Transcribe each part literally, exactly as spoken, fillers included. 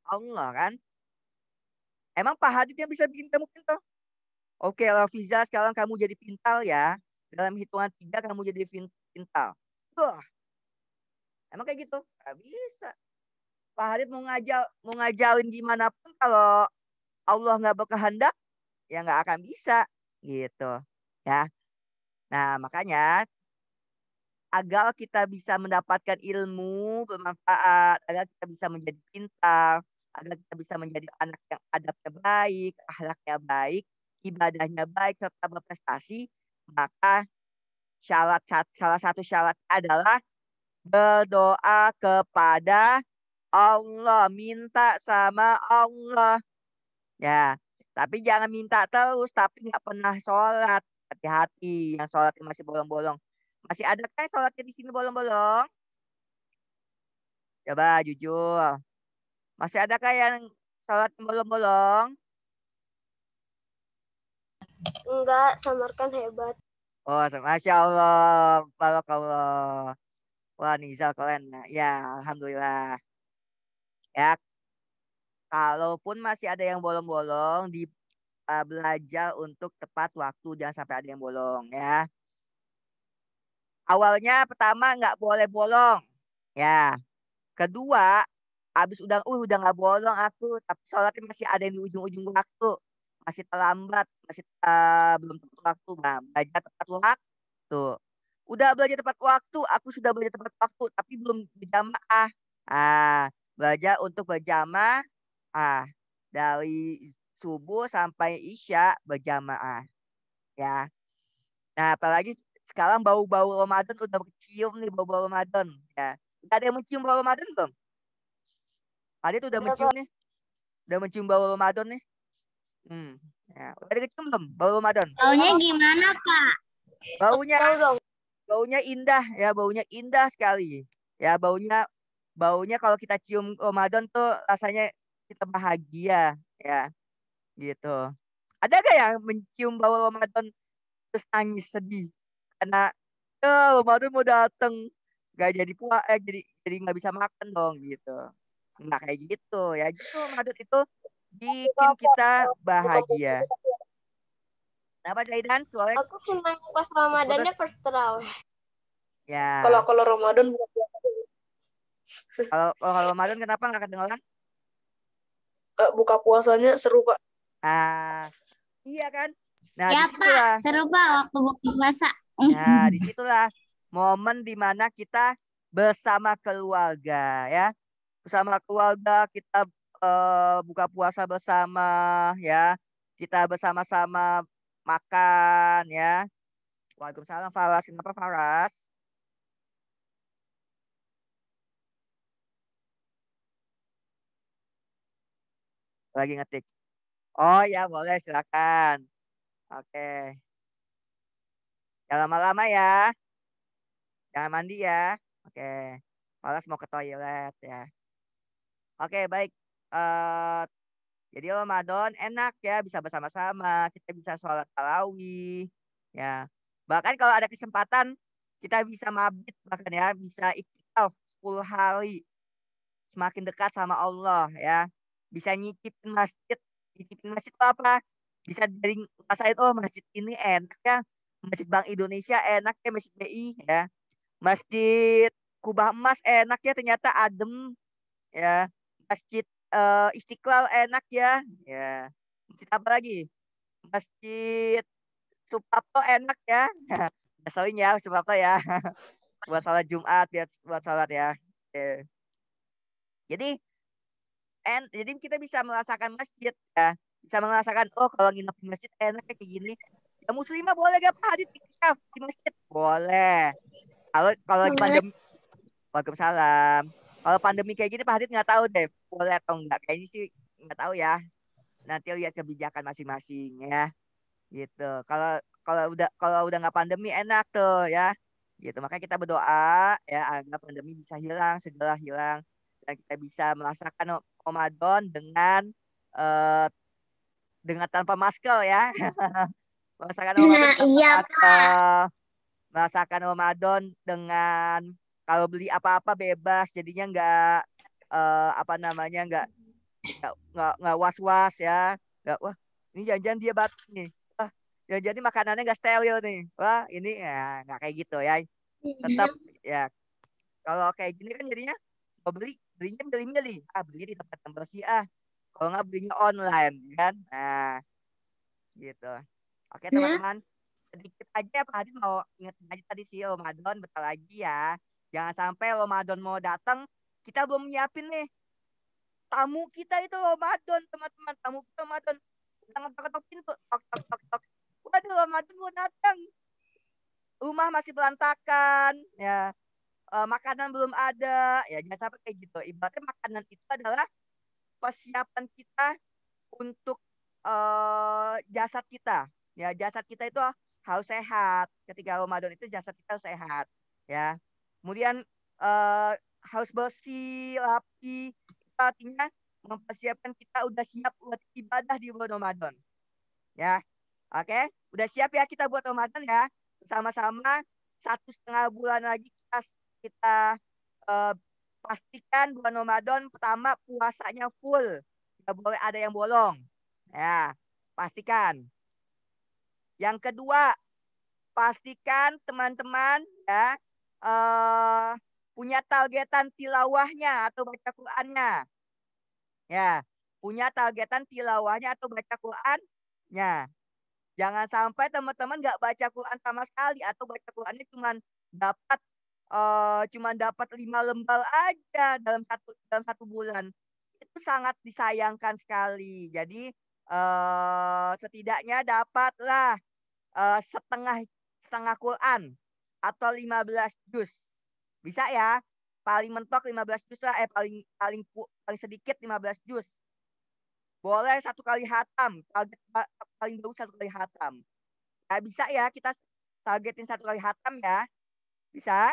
Allah kan. Emang Pak Hadid yang bisa bikin kamu pintar? Oke, Lafiza, sekarang kamu jadi pintar ya. Dalam hitungan tiga kamu jadi pin- pintar. Tuh, emang kayak gitu? Gak bisa. Pak Hadid mau ngajal, mau ngajalin gimana pun kalau Allah nggak berkehendak, ya nggak akan bisa. Gitu. Ya. Nah, makanya agar kita bisa mendapatkan ilmu bermanfaat, agar kita bisa menjadi pintar, agar kita bisa menjadi anak yang adabnya baik, akhlaknya baik, ibadahnya baik, serta berprestasi, maka syarat salah satu syarat adalah berdoa kepada Allah, minta sama Allah. Ya, tapi jangan minta terus, tapi nggak pernah sholat. Hati-hati, yang sholatnya masih bolong-bolong. Masih ada kan sholatnya di sini bolong-bolong? Coba jujur. Masih ada kan yang sholat bolong-bolong? Enggak, Samarkan hebat. Oh, masya Allah, barakallah. Wah, Nizal keren. Nah, ya, alhamdulillah. Ya, kalaupun masih ada yang bolong-bolong, di uh, belajar untuk tepat waktu, jangan sampai ada yang bolong ya. Awalnya pertama nggak boleh bolong, ya. Kedua, habis udah uh udah nggak bolong aku, tapi sholatnya masih ada yang di ujung-ujung waktu, masih terlambat, masih uh, belum tepat waktu. Nah, belajar tepat waktu. Udah belajar tepat waktu, aku sudah belajar tepat waktu, tapi belum berjamaah. Ah, belajar untuk berjamaah. Ah, dari subuh sampai isya berjamaah, ya. Nah, apalagi sekarang bau-bau Ramadan udah kecium nih, bau-bau Ramadan, ya. Udah ada yang mencium bau Ramadan belum? Adit udah Udah, mencium Pak. nih, udah mencium bau Ramadan nih. Hmm, ya. Udah ada kecium belum bau Ramadan? Baunya gimana, Kak? Baunya, Tahu dong. baunya indah, ya, baunya indah sekali. Ya, baunya, baunya kalau kita cium Ramadan tuh rasanya kita bahagia, ya, gitu. Ada gak yang mencium bau Ramadan terus nangis sedih karena ya Ramadan mau dateng, gak jadi puas, eh, jadi jadi nggak bisa makan dong gitu. Nggak kayak gitu ya, justru Ramadan itu bikin kita Buka bahagia. Kenapa Zaidan soalnya Aku senang pas terputus? Ramadannya pas terawih. Kalau Ya, kalau Ramadan buka puasa. kalau kalau Ramadan kenapa nggak kedengeran? Eh, buka puasanya seru, Pak. Ah, iya kan. Nah, Ya, Pak. disitulah, Seru, Pak, waktu buka puasa. nah disitulah momen dimana kita bersama keluarga, ya, bersama keluarga kita eh, buka puasa bersama, ya, kita bersama-sama makan, ya. Waalaikumsalam Faras. Kenapa Faras? Lagi ngetik. Oh ya, boleh, silakan. Oke. Jangan lama-lama ya. Jangan mandi ya. Oke. Faras mau ke toilet ya. Oke, baik. Eh jadi Ramadan enak ya, bisa bersama-sama, kita bisa sholat tarawih, ya. Bahkan kalau ada kesempatan kita bisa mabit, bahkan ya bisa iktikaf sepuluh hari, semakin dekat sama Allah ya. Bisa nyicipin masjid, nyicipin masjid itu apa? Bisa dari ngerasain, oh masjid ini enak ya, Masjid Bank Indonesia enak ya, Masjid B I ya. Masjid Kubah Emas enak ya, ternyata adem ya. Masjid eh, Istiqlal enak ya. Ya. Masjid apa lagi? Masjid Suprapto enak ya. Sering ya Suprapto ya. Buat sholat Jumat, buat, buat sholat ya. Oke. Jadi en, jadi kita bisa merasakan masjid ya. Bisa merasakan, oh kalau nginep di masjid enak kayak gini. Ya muslimah boleh gak Pak Hadit iktikaf di masjid? Boleh. Kalau kalau lagi Boleh. pandemi, Waalaikumsalam. Kalau pandemi kayak gini Pak Hadit nggak tahu deh, boleh atau enggak. Kayaknya sih nggak tahu ya. Nanti lihat kebijakan masing-masing ya. Gitu. Kalau kalau udah kalau udah nggak pandemi enak tuh ya. Gitu. Makanya kita berdoa ya agar pandemi bisa hilang, segera hilang, dan kita bisa merasakan Ramadan dengan eh, dengan tanpa masker ya. Merasakan Ramadan Nah, tanpa iya, Pak. masker, merasakan Ramadan dengan kalau beli apa-apa bebas, jadinya nggak eh, apa namanya nggak nggak nggak nggak was-was ya. Nggak, wah ini jangan-jangan dia batuk nih. Wah jangan-jangan ini makanannya nggak steril nih. Wah ini ya nggak kayak gitu ya. Tetap ya kalau kayak gini kan jadinya mau beli belinya milih-milih. Ah belinya di tempat yang bersih ah. Kalau nggak belinya online kan. Nah gitu. Oke teman-teman. Sedikit aja Pak Hadi mau inget aja tadi sih Ramadan bentar lagi ya. Jangan sampai Ramadan mau datang kita belum nyiapin nih tamu kita itu Ramadan teman-teman, tamu kita Ramadan udah ngetok-ngetok pintu tok tok tok tok, waduh Ramadan mau datang, rumah masih berantakan ya, eh, makanan belum ada ya, jangan sampai kayak gitu. Ibaratnya makanan itu adalah persiapan kita untuk eh, jasad kita ya, jasad kita itu harus sehat. Ketika Ramadan itu jasad kita harus sehat ya, kemudian eh, harus bersih rapi. Itu artinya mempersiapkan kita udah siap buat ibadah di bulan Ramadan ya. Oke udah siap ya kita buat Ramadan ya, bersama-sama. Satu setengah bulan lagi kita kita eh, pastikan bulan Ramadan pertama puasanya full, nggak boleh ada yang bolong ya, pastikan. Yang kedua, pastikan teman-teman ya eh, punya targetan tilawahnya atau baca Qur'annya ya, punya targetan tilawahnya atau baca Qur'annya. Jangan sampai teman-teman nggak baca Quran sama sekali atau baca Qurannya cuma dapat eh cuma dapat lima lembar aja dalam satu dalam satu bulan. Itu sangat disayangkan sekali. Jadi eh setidaknya dapatlah eh, setengah setengah Quran atau lima belas juz. Bisa ya? Paling mentok lima belas juz lah, eh paling paling paling sedikit lima belas juz. Boleh satu kali hatam, target paling bagus satu kali hatam. Ya, bisa ya kita targetin satu kali hatam ya. Bisa.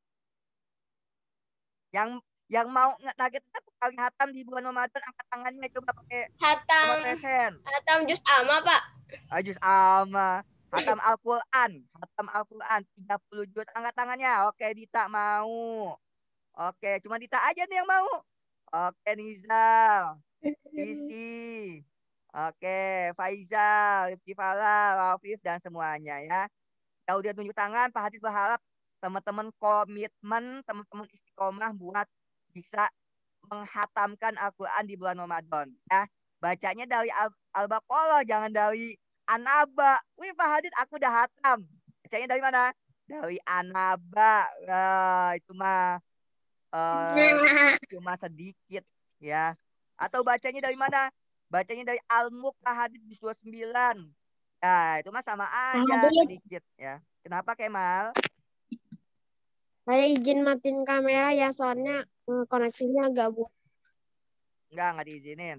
Yang yang mau target satu kali hatam di bulan Ramadan angkat tangannya, coba pakai Hatam, coba resen. hatam juz ama, Pak. Ah, juz ama. Hatam Al-Qur'an, hatam Al-Qur'an tiga puluh juz, angkat tangannya. Oke, Dita mau. Oke, cuma Dita aja nih yang mau. Oke, Nizal, Isi. Oke, Faizal, Rifki Fala, Rafif dan semuanya ya. Ya udah tunjuk tangan, Pak Hadid berharap teman-teman komitmen, teman-teman istiqomah buat bisa menghatamkan Al-Quran di bulan Ramadan ya. Bacanya dari Al- Al-Baqarah, jangan dari An-Naba. Wih Pak Hadid, aku udah hatam. Bacanya dari mana? Dari An-Naba. Nah, itu mah eh, cuma sedikit ya. Atau bacanya dari mana? Bacanya dari Al-Mulk Pak Hadid di dua puluh sembilan. Ya, itu mah sama aja sedikit ya. Kenapa Kemal? Saya izin matiin kamera ya, soalnya eh, koneksinya agak buruk. Enggak, enggak diizinin.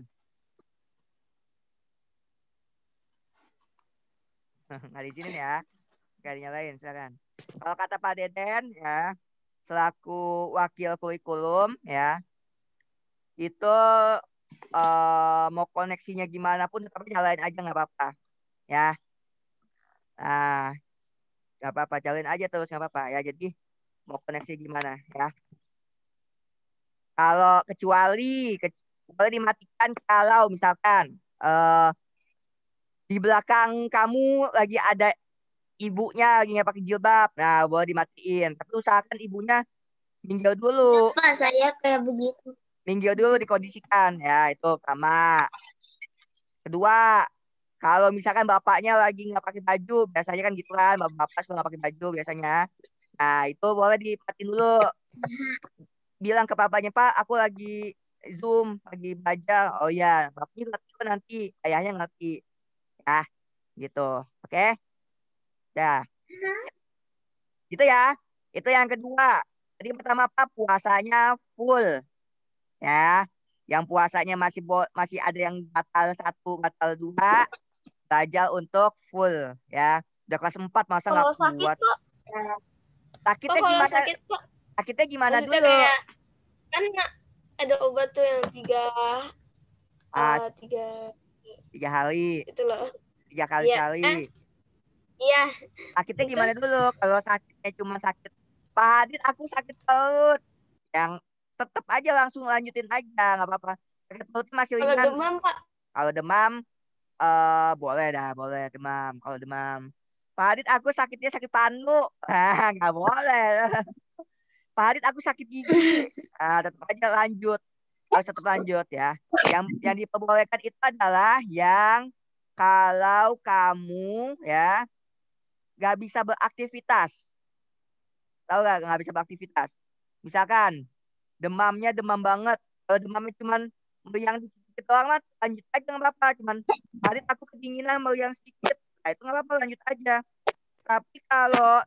Enggak diizinin ya. Enggak dinyalain, silakan. Kalau kata Pak Deden ya, selaku wakil kurikulum ya, itu eh, mau koneksinya gimana pun tetap nyalain aja nggak apa-apa ya. Nah, nggak apa-apa, jalanin aja terus nggak apa-apa ya. Jadi mau koneksi gimana ya. Kalau kecuali boleh dimatikan kalau misalkan eh, di belakang kamu lagi ada ibunya lagi nggak pakai jilbab, nah boleh dimatiin. Tapi usahakan ibunya minggir dulu, Pak, saya kayak begitu. minggir dulu dikondisikan ya, itu pertama. Kedua, kalau misalkan bapaknya lagi nggak pakai baju, biasanya kan gitu kan, bapak-bapak suka nggak pakai baju biasanya. Nah itu boleh dimatiin dulu. Bilang ke bapaknya, Pak, aku lagi Zoom, lagi belajar. Oh ya, bapaknya ngerti kok nanti, ayahnya ngerti. Ya, gitu. Oke? Ya, gitu ya. Itu yang kedua. Jadi pertama apa? Puasanya full. Ya. Yang puasanya masih bo- masih ada yang batal satu, batal dua, belajar untuk full. Ya. Udah kelas empat masa nggak Kalau sakit, kuat. Pak. Oh, Sakitnya kalau gimana? sakit, Pak. Sakitnya gimana Maksudnya dulu? kayak kan ada obat tuh yang tiga Ah, eh, tiga tiga hari. itu loh. Tiga kali Iya, sekali. eh, iya. Sakitnya Itu. gimana dulu? Kalau sakitnya cuma sakit, Pak Hadid aku sakit perut, yang tetap aja langsung lanjutin aja nggak apa-apa. Sakit perut masih Kalau ringan. demam, Pak. Kalau demam, eh boleh dah, boleh demam. Kalau demam. Pak Hadit, aku sakitnya sakit panu. Ah, nggak boleh. Pak Hadit, aku sakit gigi. Ah, tetap aja lanjut. Harus tetap lanjut ya. Yang yang diperbolehkan itu adalah yang kalau kamu ya nggak bisa beraktivitas. Tahu nggak nggak bisa beraktivitas? Misalkan demamnya demam banget. Kalau demamnya cuman meriang dikit doang mah lanjut aja nggak apa-apa. Cuman hari aku kedinginan meriang sedikit. Nah itu nggak apa-apa lanjut aja. Tapi kalau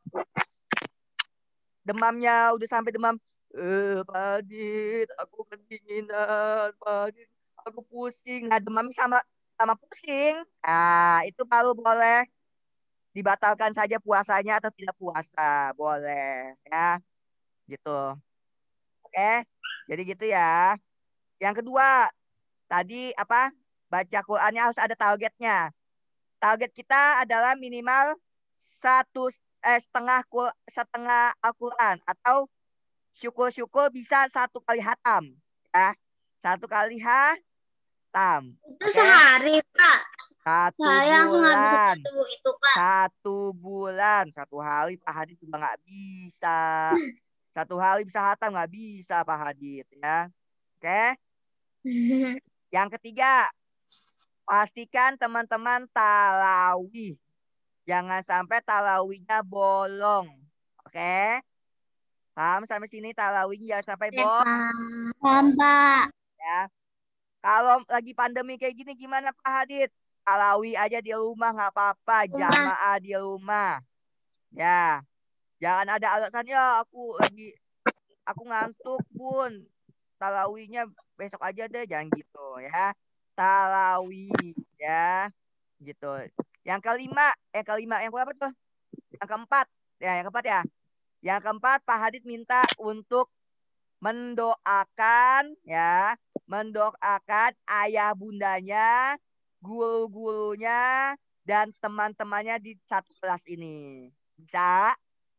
demamnya udah sampai demam, eh Pak Adit, aku kedinginan, Pak Adit, aku pusing. Nah demamnya sama sama pusing. Nah itu baru boleh dibatalkan saja puasanya atau tidak puasa, boleh ya, gitu. Oke, jadi gitu ya. Yang kedua, tadi apa? Baca Qurannya harus ada targetnya. Target kita adalah minimal satu eh, setengah Qur- setengah Al-Quran atau syukur-syukur bisa satu kali hatam, ya. Satu kali hatam. Itu Oke, sehari, Pak. satu Sehari langsung habis bulan. satu itu, Pak. Satu bulan, satu hari Pak Hadid juga nggak bisa. Satu hari bisa hatam nggak bisa Pak Hadid ya. Oke. Yang ketiga, pastikan teman-teman talawih. Jangan sampai talawihnya bolong. Oke. Paham sampai sini talawihnya jangan sampai Ya, bolong Pak. Paham, Pak. ya. Kalau lagi pandemi kayak gini gimana Pak Hadid? Talawih aja di rumah nggak apa-apa, Rumah. jamaah di rumah. Ya. Jangan ada alasan ya aku lagi aku ngantuk Bun. Talawihnya besok aja deh, jangan gitu ya. Talawih ya, gitu. Yang kelima, eh kelima, yang berapa tuh? Yang keempat, ya yang keempat ya. Yang keempat Pak Hadid minta untuk mendoakan ya, mendoakan ayah bundanya, guru-gurunya, dan teman-temannya di satu kelas ini. Bisa?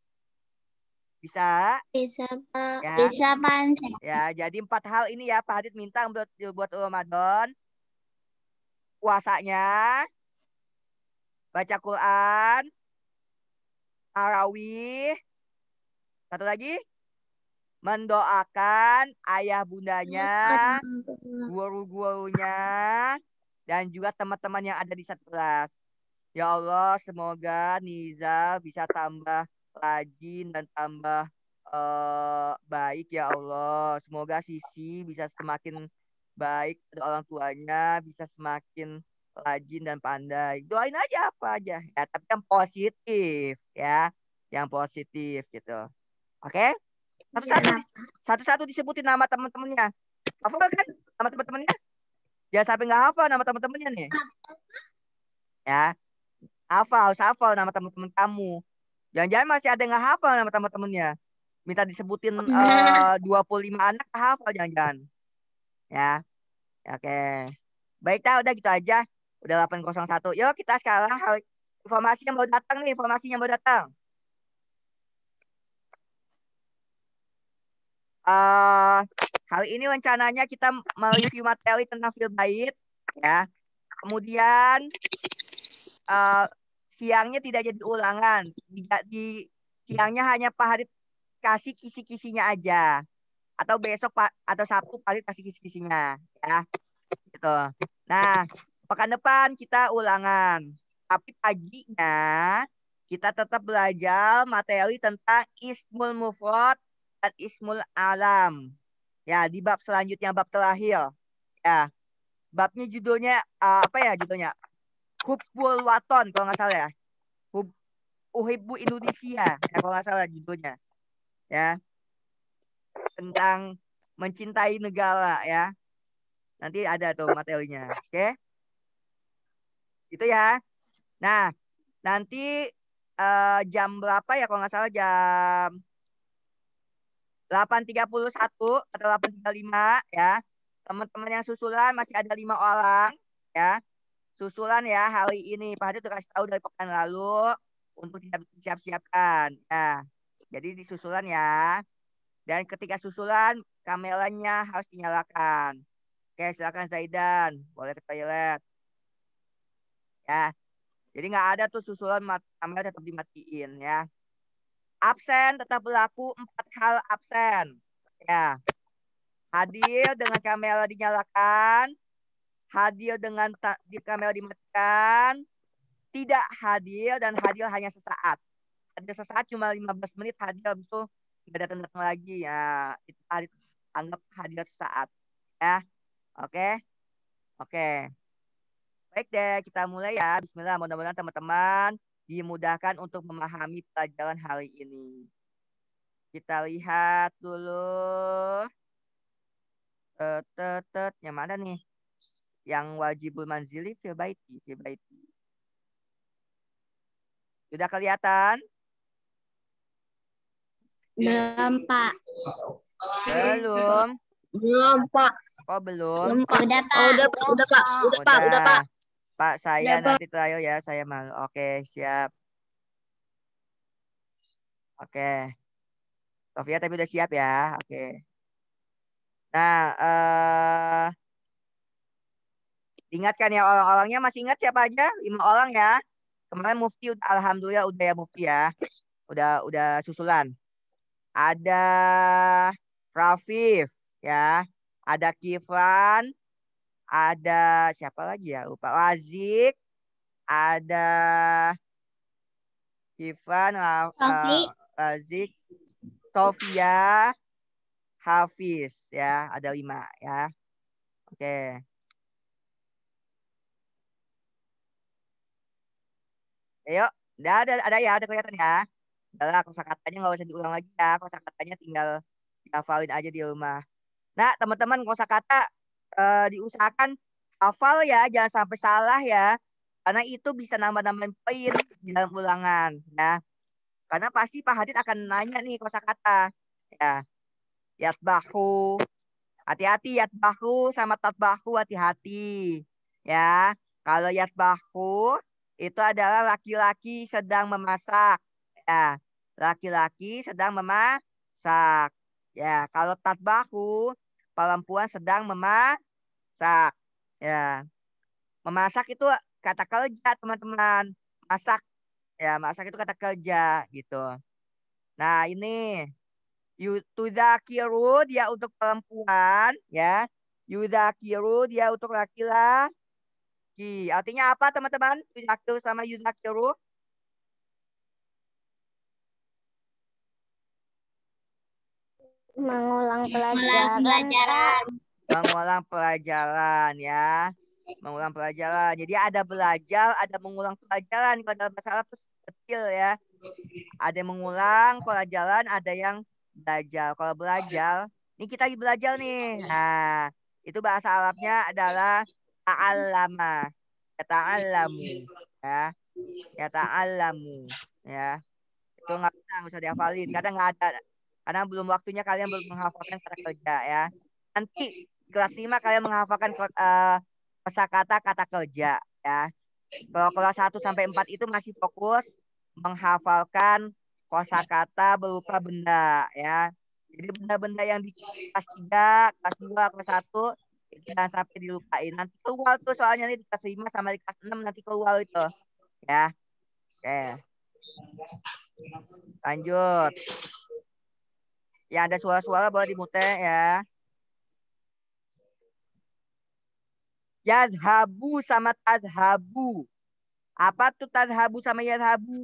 Bisa? Bisa, Pak. Ya. Bisa, Pak. Ya, jadi empat hal ini ya Pak Hadid minta buat buat Ramadan. Puasanya, baca Quran, tarawih, satu lagi mendoakan ayah bundanya, guru-gurunya, dan juga teman-teman yang ada di satu kelas. Ya Allah, semoga Niza bisa tambah rajin dan tambah eh, baik ya Allah. Semoga Sisi bisa semakin baik pada orang tuanya, bisa semakin rajin dan pandai. Doain aja apa aja ya, tapi yang positif ya, yang positif gitu. Oke? Satu-satu di- satu-satu disebutin nama teman-temannya. Hafal kan nama teman-temannya? Jangan sampai nggak hafal nama teman-temannya nih. Ya, hafal, harus hafal nama teman-teman kamu. Jangan-jangan masih ada yang nggak hafal nama teman-temannya. Minta disebutin eh, dua puluh lima anak hafal jangan-jangan. Ya, ya, oke. Baik, dah, udah gitu aja. Udah delapan nol satu. Yuk kita sekarang hal informasi yang baru datang nih, informasi yang baru datang. eh hal ini rencananya kita mereview materi tentang fil bait ya. Kemudian eh, siangnya tidak jadi ulangan. Di, di siangnya hanya Pak Hadid kasih kisi-kisinya aja. Atau besok Pak atau Sabtu Pak Hadid kasih kisi-kisinya ya. Gitu. Nah, pekan depan kita ulangan. Tapi paginya kita tetap belajar materi tentang Ismul Mufrad dan Ismul Alam. Ya, di bab selanjutnya bab terakhir. Ya, babnya judulnya uh, apa ya judulnya? Hubbul Waton kalau nggak salah ya. Hub, Uhibbu Indonesia ya kalau nggak salah judulnya. Ya, tentang mencintai negara ya. Nanti ada tuh materinya. Oke? Itu ya. Nah, nanti uh, jam berapa ya kalau nggak salah jam delapan tiga puluh satu atau delapan tiga puluh lima ya. Teman-teman yang susulan masih ada lima orang ya. Susulan ya hari ini. Pak Hadi udah kasih tahu dari pekan lalu untuk tidak siap-siapkan. Ya. Jadi di susulan ya. Dan ketika susulan kameranya harus dinyalakan. Oke, silakan Zaidan. Boleh ke toilet. Ya. Jadi nggak ada tuh susulan kamera tetap dimatiin ya. Absen tetap berlaku empat hal absen. Ya. Hadir dengan kamera dinyalakan. Hadir dengan di kamera dimatikan. Tidak hadir dan hadir hanya sesaat. Hadir sesaat cuma lima belas menit hadir habis itu nggak datang-datang lagi ya. Itu hadir, anggap hadir sesaat. Ya. Oke. Oke. Baik deh, kita mulai ya. Bismillah, mudah-mudahan teman-teman dimudahkan untuk memahami pelajaran hari ini. Kita lihat dulu. Tetet, yang mana nih? Yang wajibul manzili fil baiti, fil baiti. Sudah kelihatan? Belum, Pak. Belum. Belum, Pak. Kok belum? Belum, Pak. Udah, Pak. Oh, udah, Pak. Udah, Pak. Udah, Pak. Udah, Pak. Pak, saya Udah, Pak. nanti terakhir ya, saya malu. Oke, siap. Oke. Sofia tapi udah siap ya. Oke. Nah, eh ingatkan ya orang-orangnya, masih ingat siapa aja? Lima orang ya. Kemarin Mufti alhamdulillah udah ya Mufti ya. Udah udah susulan. Ada Rafif ya. Ada Kiflan, ada siapa lagi ya? Lupa. Razik, ada Kiflan, Sofi. uh, Razik, Sofia, Hafiz ya. Ada lima ya. Oke. Ayo, udah ada, ada ya, ada kelihatan ya. Udahlah, kosakatanya nggak usah diulang lagi ya. Kosakatanya tinggal dihafalin aja di rumah. Nah, teman-teman, kosakata eh, diusahakan hafal ya, jangan sampai salah ya. Karena itu bisa nambah-nambahin poin di dalam ulangan ya. Karena pasti Pak Hadid akan nanya nih kosakata. Ya, yatbahu. Hati-hati yatbahu sama tatbahu, hati-hati. Ya, kalau yatbahu itu adalah laki-laki sedang memasak. Ya, laki-laki sedang memasak. Ya, kalau tatbahu perempuan sedang memasak. Ya, memasak itu kata kerja teman-teman. Masak, ya masak itu kata kerja gitu. Nah ini Yudakiru dia untuk perempuan ya. Yudakiru dia untuk laki-laki. Artinya apa teman-teman? Yudakiru sama yudakiru. Mengulang pelajaran, Pak. Mengulang pelajaran ya. Mengulang pelajaran. Jadi ada belajar, ada mengulang pelajaran. Kalau dalam bahasa Arab itu kecil ya. Ada yang mengulang pelajaran, ada yang belajar. Kalau belajar, ini kita lagi belajar nih. Nah, itu bahasa Arabnya adalah ta'allama. Ya ta'allamu. Ya. Ya ta'allamu. Ya. Itu nggak bisa, nggak usah dihafalin. Kadang nggak ada. Karena belum waktunya kalian belum menghafalkan kata kerja ya. Nanti di kelas lima kalian menghafalkan uh, kosakata kata kerja ya. Kalau kelas satu sampai empat itu masih fokus menghafalkan kosakata berupa benda ya. Jadi benda-benda yang di kelas tiga, kelas dua, kelas satu itu jangan sampai dilupain. Nanti keluar tuh soalnya nih di kelas lima sama di kelas enam nanti keluar itu. Ya. Oke. Lanjut. Ya ada suara-suara boleh dimute ya. Yazhabu sama tadhabu. Apa tuh tadhabu sama yazhabu?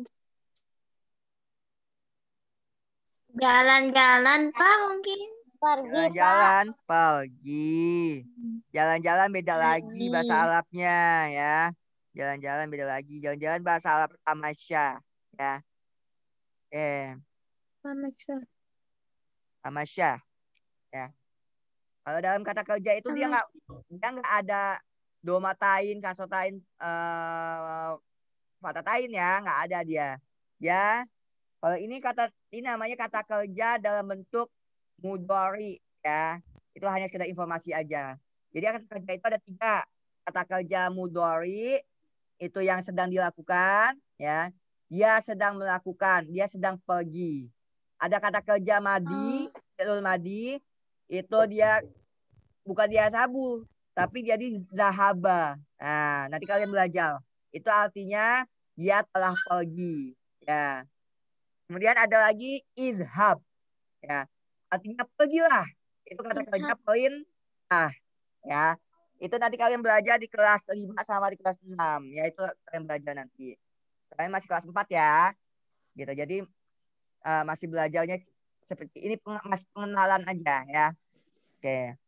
Jalan-jalan, Pak, mungkin. Pergi, Jalan-jalan, pergi. Jalan-jalan beda Pergi. lagi bahasa Arabnya ya. Jalan-jalan beda lagi. Jalan-jalan bahasa Arab tamasya ya. Eh. Tamasya. Tamasya ya. Kalau dalam kata kerja itu dia nggak dia nggak ada domatain, kasotain, eh, fatatain ya, nggak ada dia. Ya. Kalau ini kata ini namanya kata kerja dalam bentuk mudhari ya. Itu hanya sekedar informasi aja. Jadi kata kerja itu ada tiga. Kata kerja mudhari itu yang sedang dilakukan ya. Dia sedang melakukan, dia sedang pergi. Ada kata kerja madi, fi'il madi itu dia bukan dia sabu, tapi jadi zahaba. Nah, nanti kalian belajar. Itu artinya dia telah pergi. Ya. Kemudian ada lagi izhab. Ya. Artinya pergilah. Itu kata kerja perintah. Ya. Itu nanti kalian belajar di kelas lima sama di kelas enam. Ya, itu kalian belajar nanti. Kalian masih kelas empat ya. Gitu. Jadi uh, masih belajarnya seperti ini, masih pengenalan aja ya. Oke.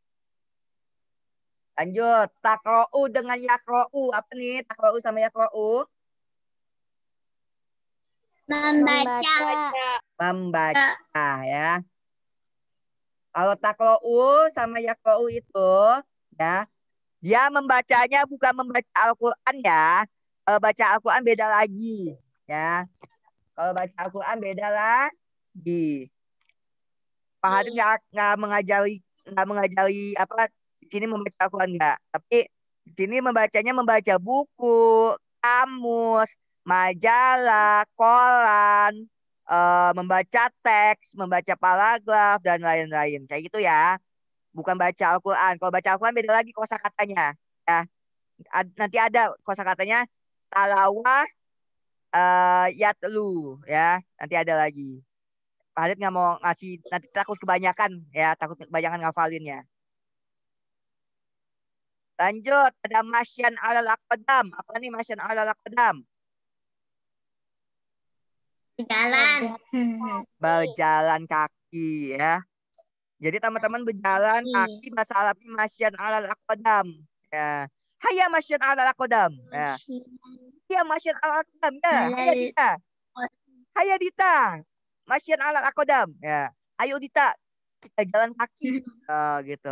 Lanjut. Takro'u dengan yakro'u. Apa nih takro'u sama yakro'u? Membaca. Membaca ya. Kalau takro'u sama yakro'u itu ya, dia membacanya bukan membaca Al-Quran ya. Kalau baca Al-Quran beda lagi ya. Kalau baca Al-Quran beda lagi. Pak Hadim nggak nggak mengajari nggak mengajari apa di sini membaca Al-Quran nggak. Tapi di sini membacanya membaca buku, kamus, majalah, koran, uh, membaca teks, membaca paragraf dan lain-lain. Kayak gitu ya. Bukan baca Al-Quran. Kalau baca Al-Quran beda lagi kosakatanya ya. Nanti ada kosakatanya talawah, uh, yatlu ya. Nanti ada lagi. Pak Halid nggak mau ngasih, nanti takut kebanyakan ya, takut kebanyakan ngafalinnya. Lanjut, ada masyan alal aqdam. Apa nih masyan alal aqdam? Jalan. Berjalan kaki ya. Jadi teman-teman berjalan kaki bahasa Arabnya masyan alal aqdam. Ya. Hayya masyan alal aqdam. Ya. Hayya masyan alal aqdam. Ya. Hayya Dita. Hayya Dita. Masyan alal aqdam. Ya. Ayo Dita, kita jalan kaki. Oh, gitu.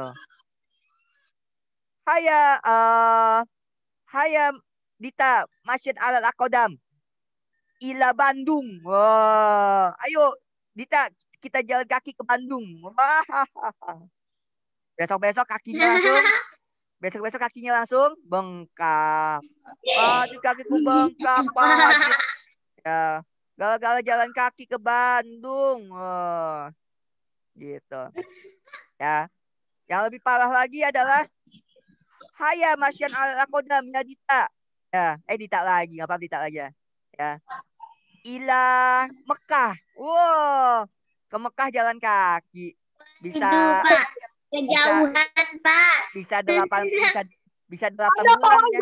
Hayya uh, Hayya Dita, masyan alal aqdam. Ila Bandung. Wah, ayo Dita, kita jalan kaki ke Bandung. Wah. Besok-besok kakinya langsung besok-besok kakinya langsung bengkak. Ah, di kakiku bengkak, Pak. Ya, gara-gara jalan kaki ke Bandung. Wah. Gitu. Ya. Yang lebih parah lagi adalah Hayya masyan alal aqdam ya Dita. Ya, eh Dita lagi, enggak apa Dita aja. Ya. Ila Mekah. Wow, ke Mekah jalan kaki. Bisa Itu, Pak. Kejauhan, bisa, Pak. Bisa delapan bisa bisa delapan bulan ya.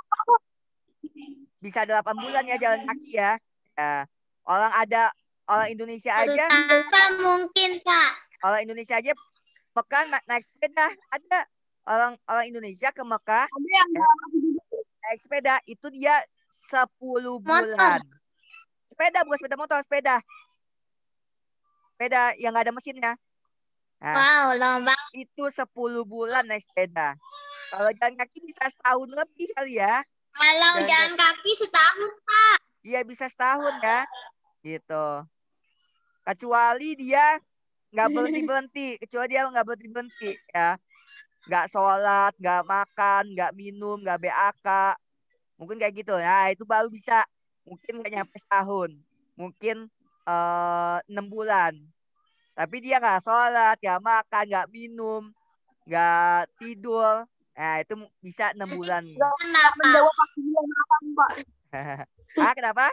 Bisa delapan bulan ya jalan kaki ya. Ya. Orang ada orang Indonesia aja. Pak mungkin, Pak. Orang Indonesia aja Mekah naik sepeda ada. Orang orang Indonesia ke Mekah ya, naik sepeda itu dia sepuluh bulan. Motor. Sepeda bukan sepeda motor, sepeda. Sepeda yang nggak ada mesinnya. Nah, Wow, lomba. Itu sepuluh bulan naik sepeda. Kalau jalan kaki bisa setahun lebih kali ya. Kalau jalan, jalan kaki setahun, Pak. Iya bisa setahun ya. Gitu. Kecuali dia nggak berhenti-berhenti. Kecuali dia nggak berhenti-berhenti ya. Nggak sholat, nggak makan, nggak minum, nggak B A K. Mungkin kayak gitu. Nah itu baru bisa. Mungkin nggak nyampe setahun. Mungkin enam uh, bulan. Tapi dia nggak sholat, nggak makan, nggak minum, nggak tidur. Nah itu bisa enam bulan. Nggak menjawab panggilan apa, Pak? Ah kenapa?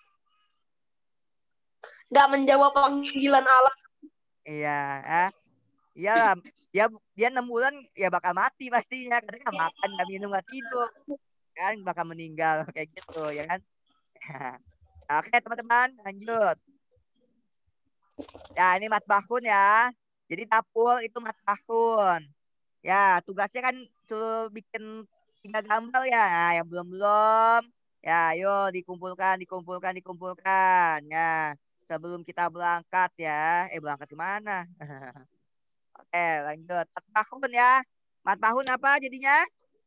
Nggak menjawab panggilan Allah. Iya, ah. Iyalah, dia dia enam bulan ya bakal mati pastinya karena nggak makan, nggak minum, nggak tidur. Kan bakal meninggal kayak gitu ya kan. Oke teman-teman lanjut. Ya ini matbahun ya. Jadi dapur itu matbahun. Ya tugasnya kan suruh bikin tiga gambar ya. Nah, yang belum-belum ya ayo dikumpulkan, dikumpulkan, dikumpulkan. Ya sebelum kita berangkat ya. Eh berangkat kemana? Oke lanjut. Matbahun ya. Matbahun apa jadinya?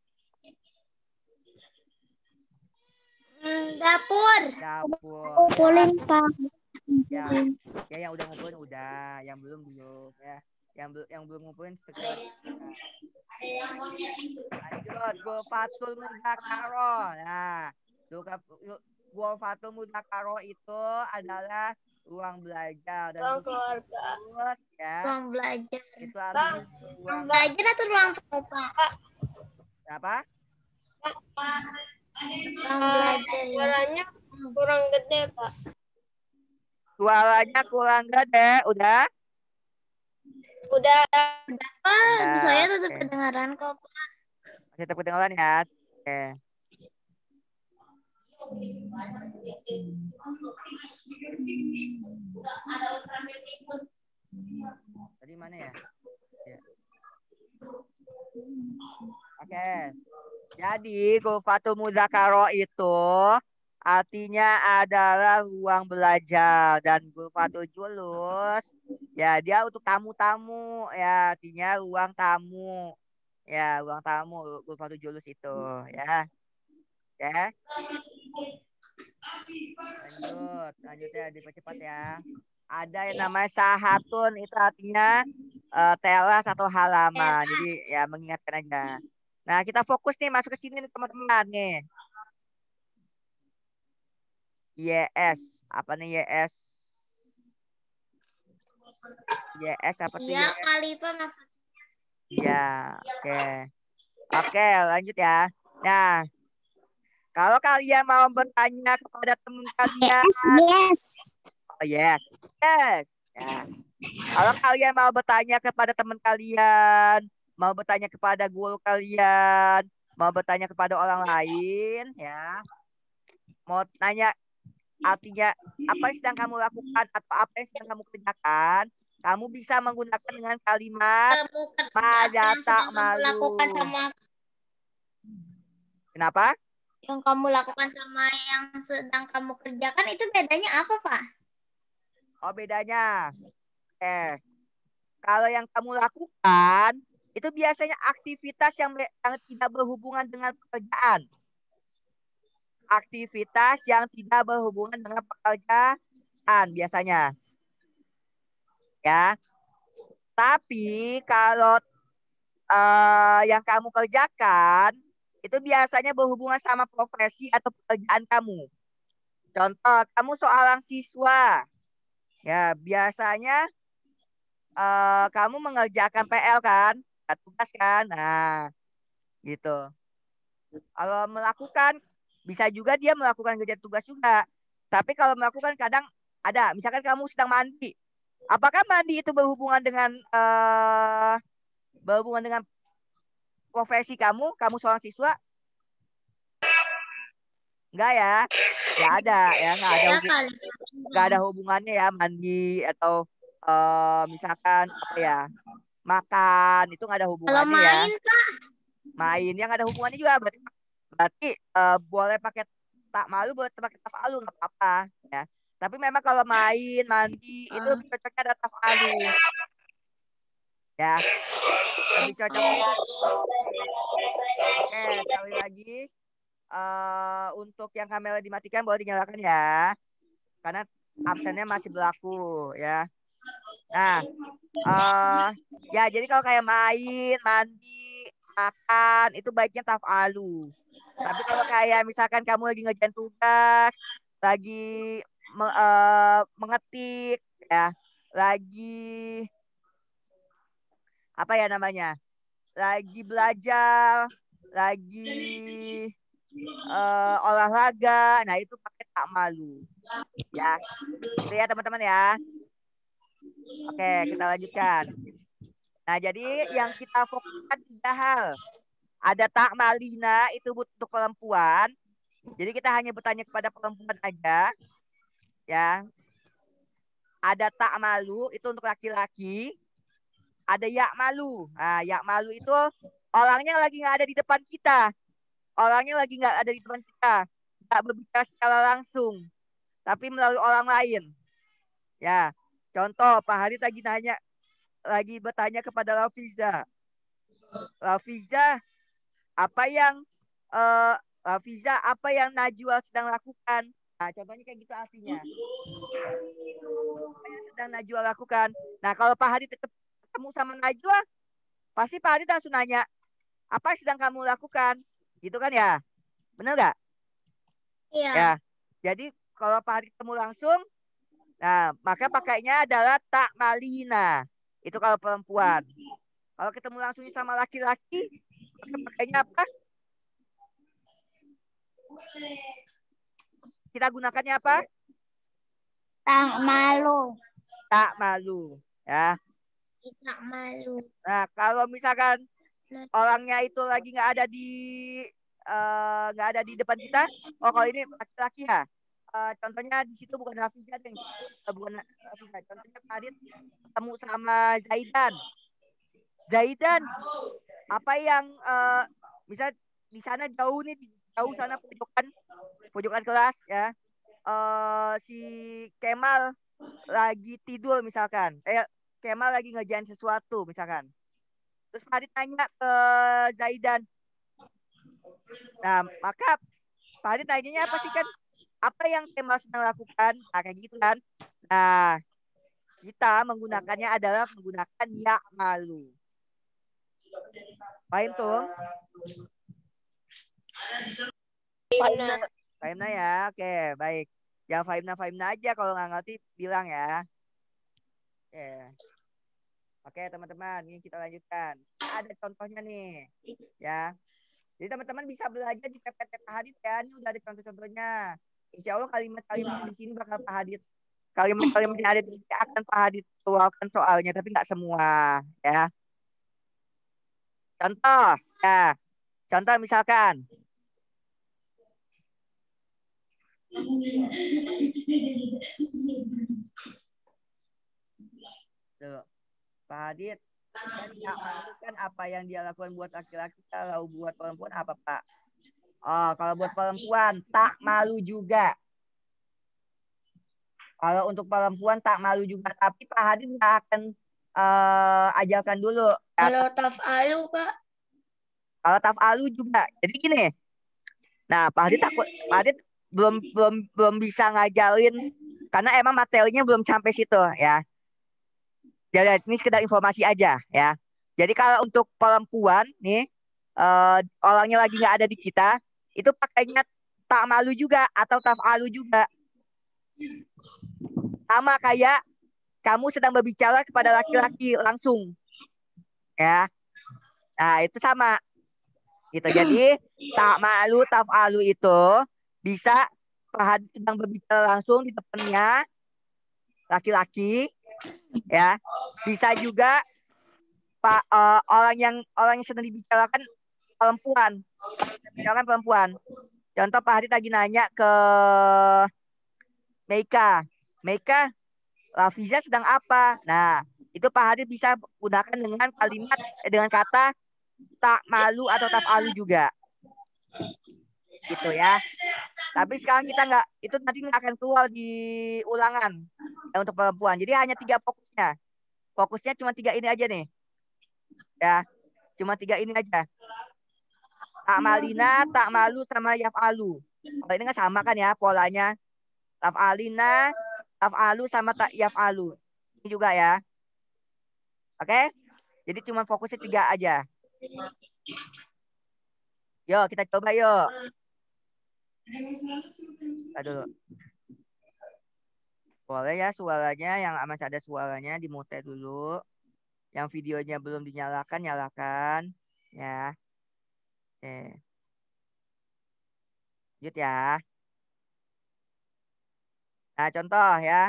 Dapur. Dapur. Kumpulin, Pak. Ya, ya yang udah ngumpulin udah, yang belum belum ya. Yang belum yang belum ngumpulin segera. Lanjut, Ghurfatul Mudzakarah. Nah, Ghurfatul Mudzakarah itu adalah ruang belajar dan Ruang keluarga. Terus ya. Ruang belajar. Itu artinya ruang belajar atau ruang tamu, Pak? Kenapa? Kurang belajar ya. Suaranya kurang gede, Pak. Suaranya kurang gede. Udah? Udah. Pak, Ya, saya tetap oke. kedengaran kok, Pak. Masih tetap kedengaran ya? Oke. Tadi mana ya? Ya. Oke. Jadi Ghurfatul Mudzakarah itu artinya adalah ruang belajar, dan Ghurfatul Julus ya dia untuk tamu-tamu ya, artinya ruang tamu. Ya, ruang tamu Ghurfatul Julus itu ya. Ya. Lanjut, lanjut ya, dipercepat ya. Ada yang namanya sahatun, itu artinya eh, teras atau halaman. Jadi ya mengingatkan aja. Nah, kita fokus nih masuk ke sini nih teman-teman nih. Y S, apa nih Y S? Y S apa tuh Iya Y S? kali Pak maksudnya. Iya, oke. Oke, lanjut ya. Nah, kalau kalian mau bertanya kepada teman kalian, Yes. oh yes, yes. Ya. Kalau kalian mau bertanya kepada teman kalian, mau bertanya kepada guru kalian, mau bertanya kepada orang lain, ya, mau tanya artinya apa yang sedang kamu lakukan atau apa yang sedang kamu kerjakan, kamu bisa menggunakan dengan kalimat Kamu kerja apa pada yang tak sedang kamu lakukan malu. sama Kenapa? yang kamu lakukan sama yang sedang kamu kerjakan itu bedanya apa, Pak? Oh, bedanya. Eh, kalau yang kamu lakukan itu biasanya aktivitas yang, yang tidak berhubungan dengan pekerjaan. Aktivitas yang tidak berhubungan dengan pekerjaan biasanya. Ya. Tapi kalau uh, yang kamu kerjakan itu biasanya berhubungan sama profesi atau pekerjaan kamu. Contoh, kamu seorang siswa. Ya, biasanya uh, kamu mengerjakan P L kan? Tugas kan? Nah, gitu. Kalau melakukan, bisa juga dia melakukan kerja tugas juga. Tapi kalau melakukan kadang ada, misalkan kamu sedang mandi. Apakah mandi itu berhubungan dengan uh, berhubungan dengan profesi kamu? Kamu seorang siswa? Enggak ya? Enggak ada ya, enggak ada Ya hubung, kali. enggak ada hubungannya ya mandi atau uh, misalkan apa ya? Makan itu enggak ada Kalau hubungannya ya. main, Pak, Main yang ada hubungannya juga berarti berarti uh, boleh pakai tak malu, boleh pakai tafalu nggak apa-apa ya. Tapi memang kalau main mandi itu uh, lebih cocoknya ada tafalu ya, lebih cocoknya itu. Oke, sekali lagi uh, untuk yang kamera dimatikan boleh dinyalakan ya, karena absennya masih berlaku ya. Nah, uh, ya jadi kalau kayak main, mandi, makan itu baiknya tafalu. Tapi kalau kayak misalkan kamu lagi ngerjain tugas, lagi me, uh, mengetik ya, lagi apa ya namanya? Lagi belajar, lagi uh, olahraga. Nah, itu pakai tak malu. Ya. Itu ya teman-teman ya. Oke, kita lanjutkan. Nah, jadi yang kita fokuskan tiga hal. Ada tak malina itu untuk perempuan. Jadi kita hanya bertanya kepada perempuan aja. Ya. Ada tak malu itu untuk laki-laki. Ada yak malu. Nah, yak malu itu orangnya lagi nggak ada di depan kita. Orangnya lagi nggak ada di depan kita. Nggak berbicara secara langsung. Tapi melalui orang lain. Ya. Contoh, Pak Harit lagi nanya, lagi bertanya kepada Rafiza. Rafiza, apa yang uh, Rafiza, apa yang Najwa sedang lakukan? Nah, contohnya kayak gitu artinya. Apa yang sedang Najwa lakukan? Nah, kalau Pak Harit ketemu sama Najwa, pasti Pak Harit langsung nanya, apa yang sedang kamu lakukan? Gitu kan ya? Bener nggak? iya. Ya. Jadi kalau Pak Harit ketemu langsung, nah maka pakainya adalah tak malina. Itu kalau perempuan. Kalau ketemu langsung sama laki-laki, maka pakainya apa? Kita gunakannya apa? Tak malu. Tak malu. Ya. Tak malu. Nah, kalau misalkan orangnya itu lagi nggak ada di eh, nggak ada di depan kita, oh kalau ini laki-laki ya. Eh, contohnya di situ bukan Hafiza, Deng. Eh, bukan Hafiza. Contohnya Pak Adit ketemu sama Zaidan. Zaidan, apa yang eh, misal di sana jauh nih, jauh sana pojokan, pojokan kelas ya. Eh, si Kemal lagi tidur misalkan, eh Kemal lagi ngerjain sesuatu misalkan. Terus Pak Adit tanya ke Zaidan. Nah, maka Pak Adit tanyanya apa sih kan? Apa yang Kemal sedang lakukan? Nah, kayak gitu kan. Nah, kita menggunakannya adalah menggunakan ya malu. Paham tuh? Faimna. Faimna ya. Oke, baik. Jangan Faimna Faimna aja, kalau nggak ngerti bilang ya. Oke. Oke, teman-teman, ini kita lanjutkan. Ada contohnya nih. Ya. Jadi teman-teman bisa belajar di P P T Pak Hadit ya. Ini udah ada contoh-contohnya. Insya Allah kalimat-kalimat di sini bakal Pak Hadit. Kalimat-kalimat yang ada di sini akan Pak Hadit keluarkan soalnya, tapi nggak semua. Ya. Contoh. Ya. Contoh misalkan. Tuh. Pak Hadit. Kan tak melakukan apa yang dia lakukan buat laki-laki, kalau buat perempuan apa Pak? Oh, kalau buat perempuan tak malu juga. Kalau untuk perempuan tak malu juga, tapi Pak Hadid nggak akan uh, ajarkan dulu. Kalau taf'alu, Pak. Kalau taf'alu juga. Jadi gini. Nah, Pak Hadid takut, Pak Hadid belum belum belum bisa ngajarin karena emang materinya belum sampai situ ya. Jadi ini sekedar informasi aja ya. Jadi kalau untuk perempuan nih uh, orangnya lagi nggak ada di kita, itu pakainya tak malu juga atau taf'alu juga. Sama kayak kamu sedang berbicara kepada laki-laki langsung. Ya. Nah, itu sama. Gitu. Jadi, tak malu, taf'alu itu bisa Pak Hadid sedang berbicara langsung di depannya laki-laki, ya. Bisa juga Pak uh, orang yang orang yang sedang dibicarakan perempuan. Bicarakan perempuan. Contoh Pak Hadid lagi nanya ke Meika. Meika, Rafiza sedang apa? Nah, itu Pak Hadid bisa gunakan dengan kalimat eh, dengan kata tak malu atau taf'alu juga. Gitu ya. Tapi sekarang kita nggak, itu nanti nggak akan keluar di ulangan ya, untuk perempuan. Jadi hanya tiga fokusnya. Fokusnya cuma tiga ini aja nih. Ya, cuma tiga ini aja. Tak malina, tak malu, sama yaf'alu. Kalau ini kan sama kan ya polanya. Taf'alina, taf'alu, sama tak yaf'alu. Ini juga ya. Oke? Jadi cuma fokusnya tiga aja. Yuk, kita coba yuk. Aduh. Boleh ya suaranya, yang masih ada suaranya dimute dulu. Yang videonya belum dinyalakan, nyalakan. Ya. Oke. Lanjut ya. Nah, contoh ya.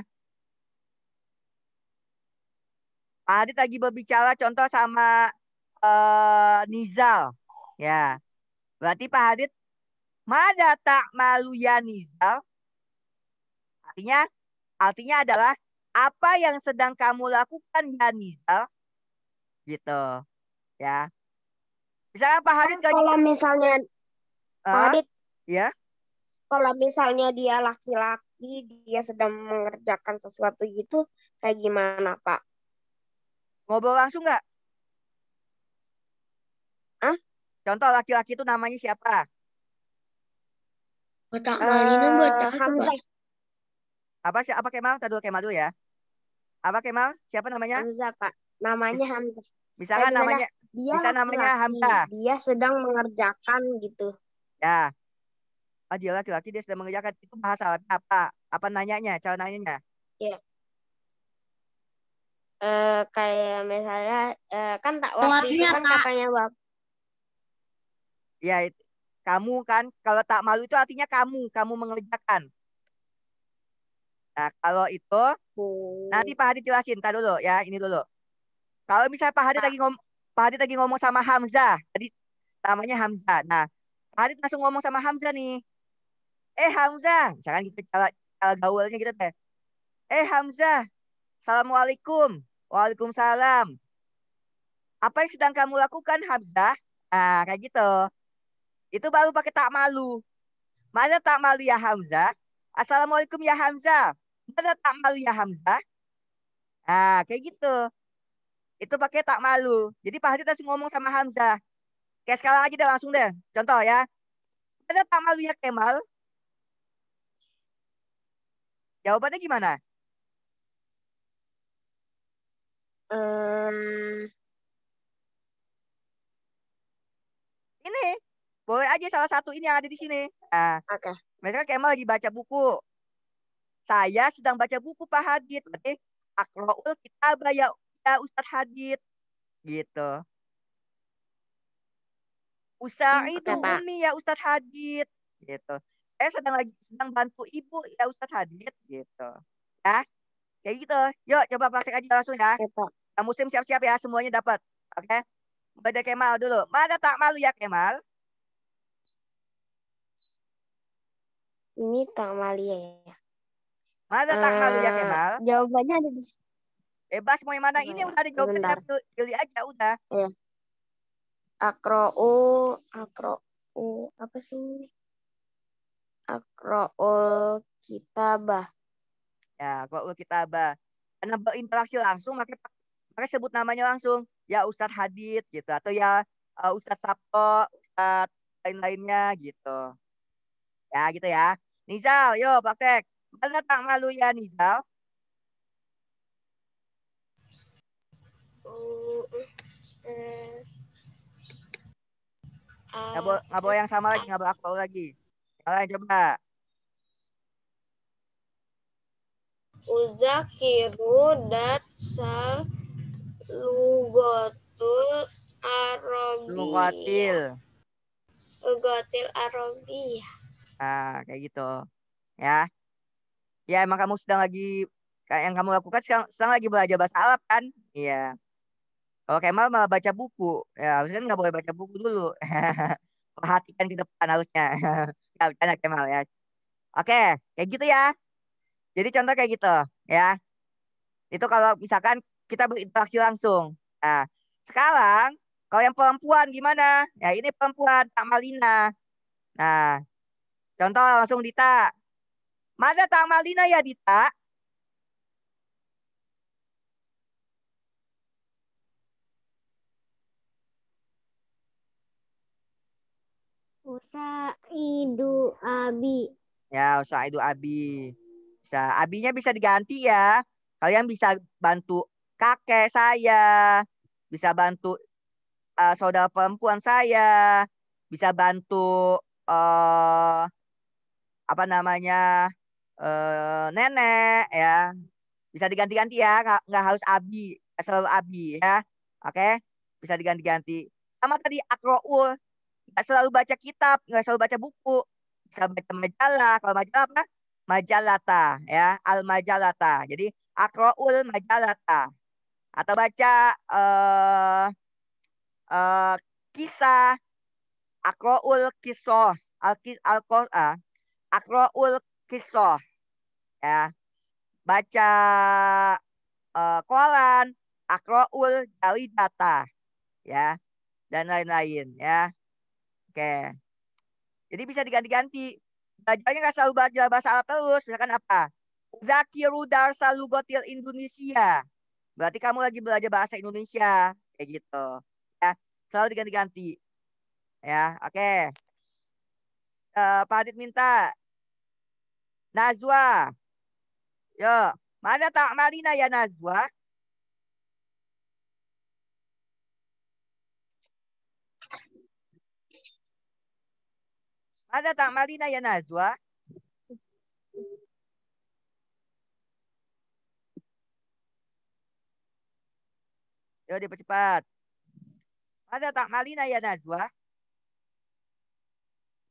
Pak Hadid lagi berbicara contoh sama uh, Nizal. Ya. Berarti Pak Hadid, mada tak malu ya Nizal? Artinya, artinya adalah apa yang sedang kamu lakukan ya Nizal? Gitu. Ya. Misalnya Pak Hadid lagi... Kalau misalnya Pak uh, Hadid, ya. kalau misalnya dia laki-laki, dia sedang mengerjakan sesuatu gitu, kayak gimana Pak? Ngobrol langsung nggak? Hah? Contoh laki-laki itu namanya siapa? Kotak malina buat Eh, apa, Hamzah. Pak? Apa sih? Apa Kemal? Tadi dulu Kemal dulu ya. Apa Kemal? Siapa namanya? Hamzah Pak. Namanya Hamzah. Misalkan Kayak namanya, dia bisa namanya laki-laki, Hamzah. dia sedang mengerjakan gitu. Ya. Oh, dia laki-laki, dia sedang mengerjakan. Itu bahasa apa? Apa nanyanya? Cara nanyanya? Ya. Eh, kayak misalnya eh, kan tak waktu itu Jawabnya, kan Pak. katanya Bapak. Ya, itu. Kamu kan, kalau tak malu itu artinya kamu, kamu mengerjakan. Nah, kalau itu nanti Oh. Pak Hadid jelasin. Tadi dulu ya, ini dulu. Kalau misalnya Pak Hadid lagi ngom Pak Hadid lagi ngomong sama Hamzah, tadi namanya Hamzah. Nah, Pak Hadid langsung ngomong sama Hamzah nih. Eh Hamzah, misalkan gitu cara, cara gaulnya gitu teh. Eh Hamzah, Assalamualaikum. Waalaikumsalam. Apa yang sedang kamu lakukan Hamzah? Nah, kayak gitu. Itu baru pakai tak malu. Mana tak malu ya Hamzah? Assalamualaikum ya Hamzah. Mana tak malu ya Hamzah? Nah, kayak gitu. Itu pakai tak malu. Jadi Pak Hadid langsung ngomong sama Hamzah. Kayak sekarang aja deh langsung deh. Contoh ya. Mana tak malu ya Kemal? Jawabannya gimana? Em, Ini. Boleh aja salah satu ini yang ada di sini. Nah, Oke. misalkan Kemal lagi baca buku. Saya sedang baca buku Pak Hadid. Berarti akroul kitabah ya, ya Ustadz Hadid. Gitu. Usa'idu Oke, Pak. Umi ya Ustadz Hadid. Gitu. Saya sedang lagi sedang bantu ibu ya Ustadz Hadid. Gitu. Ya, kayak gitu. Yuk coba praktek aja langsung ya. Oke, Pak. Yang muslim siap-siap ya, semuanya dapat. Oke. Mulai dari Kemal dulu. Mana tak malu ya Kemal? Ini tak malia ya. Mana tak malu ya Eh, Kemal? jawabannya ada di Bebas mau yang mana? Coba Ini ya, udah ada jawabannya. sebentar. Pil- Pilih aja udah. Ya. Akrou, akrou, apa sih ini? Akroul kitabah. Ya, kok kita bah. Karena berinteraksi langsung, makanya makanya sebut namanya langsung. Ya Ustadz Hadid gitu. Atau ya uh, Ustadz Sabto, Ustadz lain-lainnya gitu. Ya gitu ya. Nizal, yuk praktek. Mana tak malu ya Nizal? Oh, eh, Nggak ah, boleh, nggak boleh yang sama lagi, nggak boleh akpol lagi. Yang lain coba. uzakiru darsal lugotul arabiyah. Lukatil. Lugotil arabiyah. Nah, kayak gitu. Ya. Ya emang kamu sedang lagi, kayak yang kamu lakukan sedang, sedang lagi belajar bahasa Arab kan? Iya. Kalau Kemal malah baca buku. Ya harusnya kan nggak boleh baca buku dulu. Perhatikan ke depan harusnya. Ya, bercanda Kemal ya. Oke, kayak gitu ya. Jadi contoh kayak gitu ya. Itu kalau misalkan kita berinteraksi langsung. Nah, sekarang kalau yang perempuan gimana? Ya ini perempuan Kak Malina. Nah, contoh langsung Dita. Mana Kak Malina ya Dita? Usaidu abi. Ya, usah itu Abi. Bisa, Abinya bisa diganti ya. Kalian bisa bantu kakek saya, bisa bantu eh, saudara perempuan saya, bisa bantu eh apa namanya eh nenek ya. Bisa diganti-ganti ya, nggak, nggak harus Abi, nggak selalu Abi ya. Oke, bisa diganti-ganti. Sama tadi Akroul, nggak selalu baca kitab, nggak selalu baca buku. Bisa baca majalah. Kalau majalah apa? Majalata ya, al majalata. Jadi Akroul majalata atau baca eh eh, kisah Akroul kisos al al ah, Akroul kisos ya. Baca eh, koalan Akroul dalidata ya dan lain-lain ya. Oke. Jadi bisa diganti-ganti. Belajarnya nggak selalu belajar bahasa Arab terus. Misalkan apa? Zakiru darsa lugotil Indonesia. Berarti kamu lagi belajar bahasa Indonesia. Kayak gitu. Ya, selalu diganti-ganti. Ya, oke. Eh, Pak Adit minta. Nazwa. Yo. Mana tak Marina ya Nazwa? Mana tak Marina ya Nazwa? Yo, dipercepat. Ada tak Malina ya Nazwa?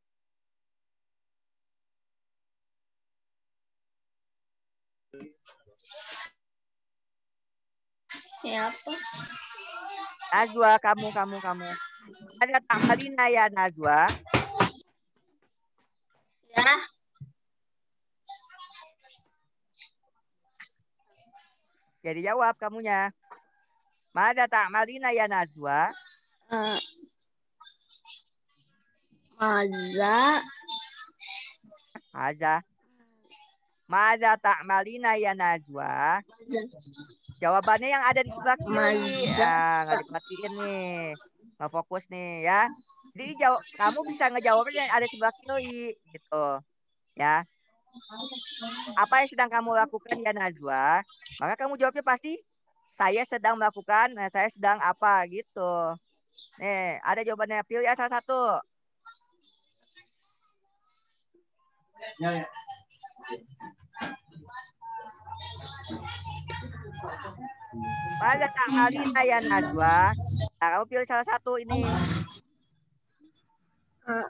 Ya apa? Najwa, kamu, kamu, kamu. Ada ta'malina ya Najwa? Ya. Jadi jawab kamunya. Mada ta'malina ya Najwa? Uh, Maza. Aza. Mada ta'malina ya Najwa? Maza. Jawabannya yang ada di sebelah kiri. Maza. Ah, nggak diperhatiin nih. Nggak fokus nih ya. Jadi jawab, kamu bisa ngejawabnya yang ada di sebelah kiri gitu. Ya. Apa yang sedang kamu lakukan ya Najwa? Maka kamu jawabnya pasti saya sedang melakukan, nah saya sedang apa gitu. Nih, ada jawabannya. Pilih ya salah satu. Mada ta'malina ya Najwa? Nah, kamu pilih salah satu ini. Uh,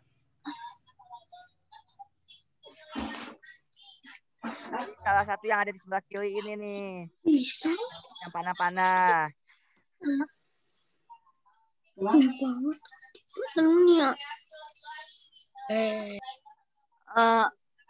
Salah satu yang ada di sebelah kiri ini nih. Bisa. Yang panah-panah. Banget. Dunia. Eh. Uh,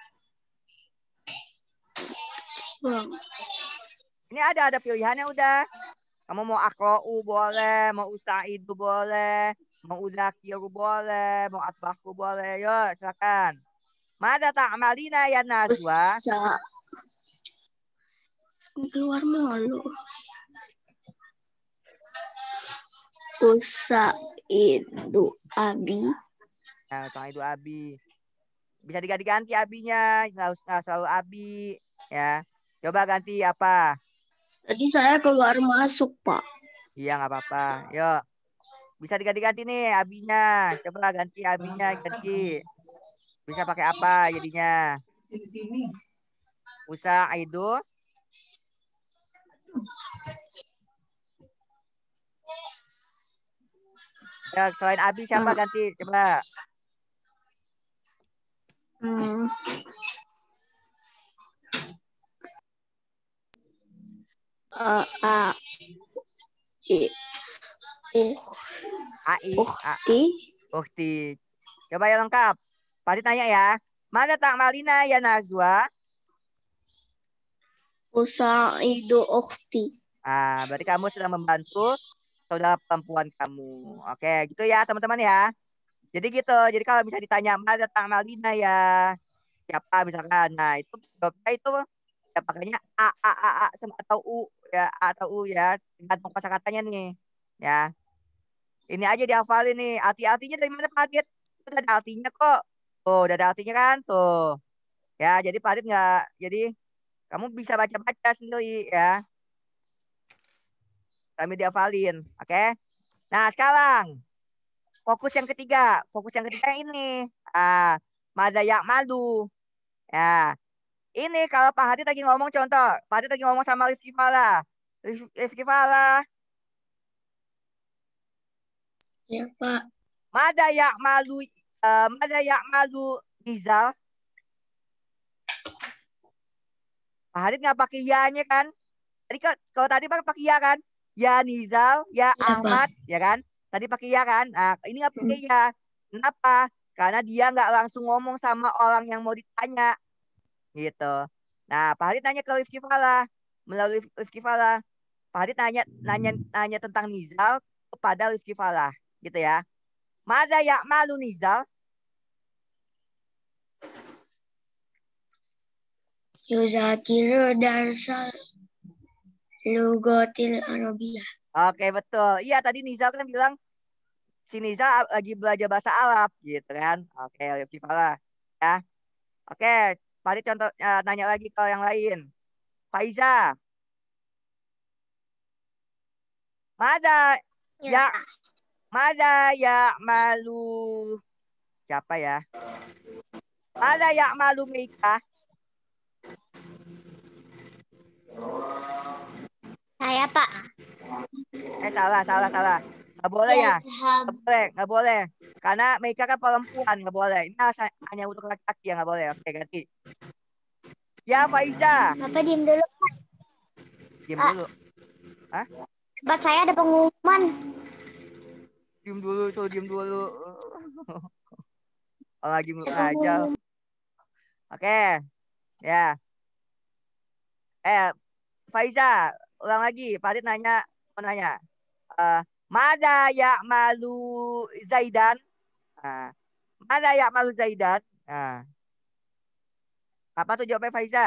bang. Ini ada ada pilihannya udah. Kamu mau akrou boleh, mau usaidu boleh, mau uzakiru boleh, mau atbaku boleh. Yuk, silakan. Mada ta'malina ya Najwa? Bisa. Keluar malu. Usaidu abi. Nah, usaidu abi. Bisa diganti-ganti abinya, nggak usah selalu abi. Ya, coba ganti apa? Tadi saya keluar masuk, Pak. Iya, nggak apa-apa. Yuk. Bisa diganti-ganti nih abinya. Coba ganti abinya, ganti. Bisa pakai apa jadinya? Usaidu. Ya, selain abi siapa Uh, ganti? Coba. hmm. Uh, a, i, uh, Ai, A, ukti. ukti. Coba ya lengkap. Pasti tanya ya. Mana ta'malina ya Najwa? Usaidu ukti. Ah, berarti kamu sedang membantu saudara perempuan kamu. Oke, gitu ya teman-teman ya. Jadi gitu. Jadi kalau bisa ditanya mana ta'malina ya siapa misalkan. Nah, itu jawabnya itu ya pakainya A, A, A, A sama atau U ya, A atau U ya. Tergantung kosakatanya nih. Ya. Ini aja dihafalin nih. Arti-artinya dari mana Pak Adit? Itu udah ada artinya kok. Tuh, udah ada artinya kan? Tuh. Ya, jadi Pak Adit nggak. Jadi kamu bisa baca-baca sendiri ya. Kami dihafalin. Oke. Nah, sekarang fokus yang ketiga. Fokus yang ketiga ini. Ah, Mada malu. Ya. Ini kalau Pak Hadid lagi ngomong contoh. Pak Hadid lagi ngomong sama Rifki Fala. Rif- Rifki Fala. Ya, Pak. Mada malu. Uh, Mada malu Rizal. Pak Hadid nggak pakai ya-nya kan? Tadi kan kalau tadi Pak pakai ya kan? Ya Nizal, ya Ya, Pak. Ahmad, ya kan? Tadi pakai ya kan? Nah, ini nggak pakai ya. Kenapa? Karena dia nggak langsung ngomong sama orang yang mau ditanya, gitu. Nah, Pak Hadid nanya ke Rifki Fala, melalui Rifki Fala. Pak Hadid nanya, nanya, nanya tentang Nizal kepada Rifki Fala, gitu ya. Mada ya malu Nizal? Yuzakiru darsal lugatil arabiyah. Oke, betul. Iya, tadi Nizal kan bilang si Nizal lagi belajar bahasa Arab, gitu kan. Oke, Rifki Fala. Ya. Oke, Pak contoh uh, nanya lagi ke yang lain. Faiza, Mada Ya, ya Pak. Mada ya malu siapa ya? Mada ya malu Meika? Saya, Pak. Eh salah, salah, salah. Nggak boleh ya? Nggak boleh, nggak boleh. Karena Meika kan perempuan, nggak boleh. Ini hanya untuk laki-laki yang nggak boleh. Oke, ganti. Ya Faiza. Bapak diam dulu. Diam Ah. dulu. Hah? Tempat saya ada pengumuman. Diam dulu tuh, diam dulu. Lagi aja. Oke. Ya. Eh, Faiza, ulang lagi. Farid nanya, mau nanya. Uh, Mada ya malu Zaidan. Nah, Mada ya malu Zaidan. Nah. Apa tuh jawabnya Faiza?